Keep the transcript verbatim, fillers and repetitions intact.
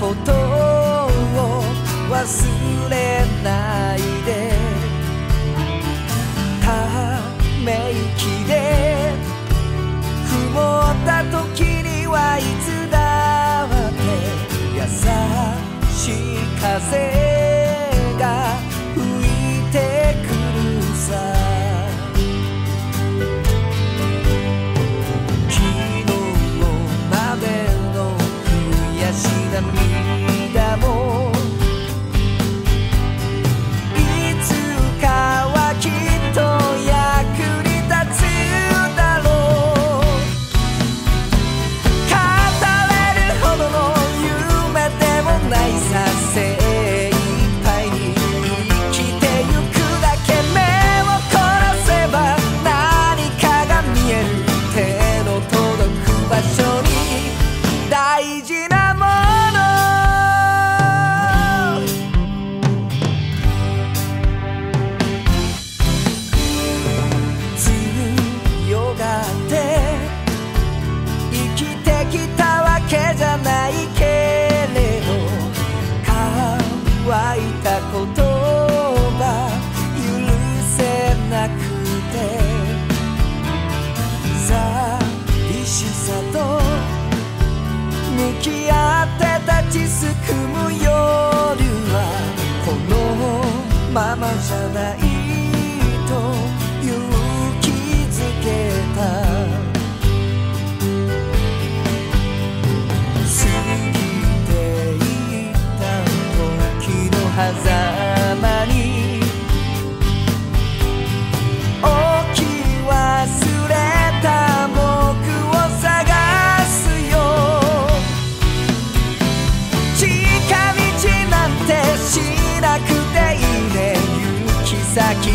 ことを忘れないで、ため息で曇った時にはいつだって優しい風が吹いてくるさ。昨日までの悔し涙もいつかはきっと役に立つだろう。語れるほどの夢でもないさ、精一杯に生きてゆくだけ。目を凝らせば何かが見える。手の届く場所に大事なもの。強がって生きてきたわけじゃないけれど、乾いた言葉許せなくて、寂しさと向き合って立ちすくむ夜はこのままじゃないと勇気づけた。過ぎていった時の狭間に置き忘れた僕を探すよ。近道なんてしなくていいね。行き先